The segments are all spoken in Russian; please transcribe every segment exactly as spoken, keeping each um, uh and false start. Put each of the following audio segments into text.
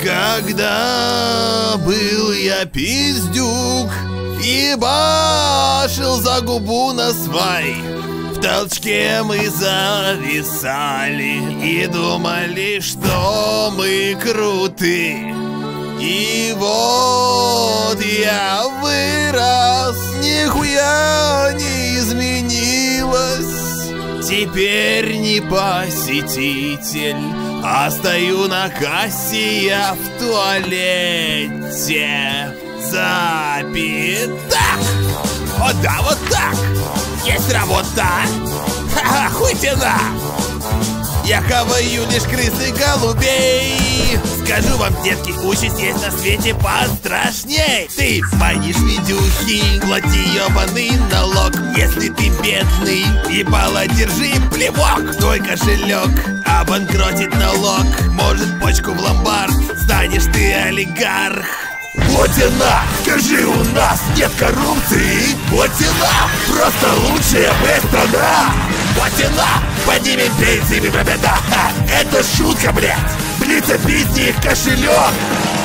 Когда был я пиздюк и башил за губу на свай, в толчке мы зависали и думали, что мы круты. И вот я вырос, нихуя не изменилось. Теперь не посетитель, а стою на кассе я в туалете. Запятак! О да, вот так! Есть работа! Ха-ха, хуй тяна! Я хаваю лишь крыс и голубей. Скажу вам, детки, участь есть на свете пострашней. Ты майнишь видюхи, плати ебаный налог. Если ты бедный, ебало, держи плевок. Твой кошелек обанкротит налог. Может, почку в ломбард, станешь ты олигарх. Вот она, скажи, у нас нет коррупции. Вот она, просто лучшая моя страна. Вот она, поднимем пенсии, беда. Это шутка, блядь. Блиц-описник, кошелек.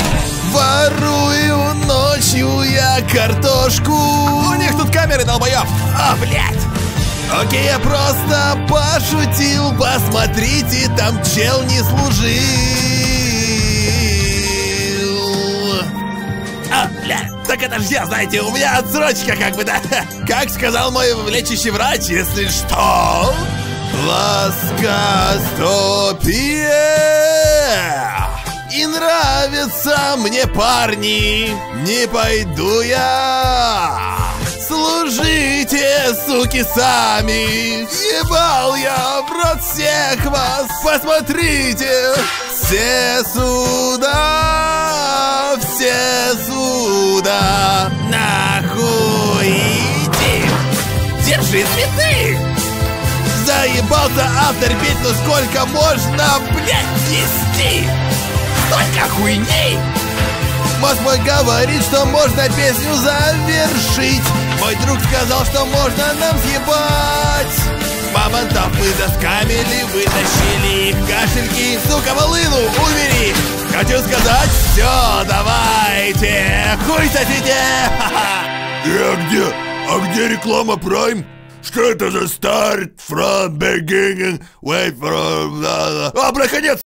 Ворую ночью я картошку. У них тут камеры, долбоёб. О, блядь. Окей, я просто пошутил. Посмотрите, там чел не служил. А, бля, так это ж я, знаете, у меня отсрочка как бы, да. Как сказал мой лечащий врач, если что, плоскостопие. И нравятся мне парни, не пойду я. Служите, суки, сами. Ебал я в рот всех вас. Посмотрите, все сюда, все сюда. Нахуй иди. Держи цветы. Заебался авторпеть, но сколько можно, блядь, нести? Столько хуйни. Мозг мой говорит, что можно песню завершить. Мой друг сказал, что можно нам съебать. Мамонтов мы заскамили, вытащили их кашельки. Сука, волыну убери. Хочу сказать, все, давайте, хуй сосите. И а где? А где реклама Prime? Что это за старт? From beginning, wait for... А, проходец!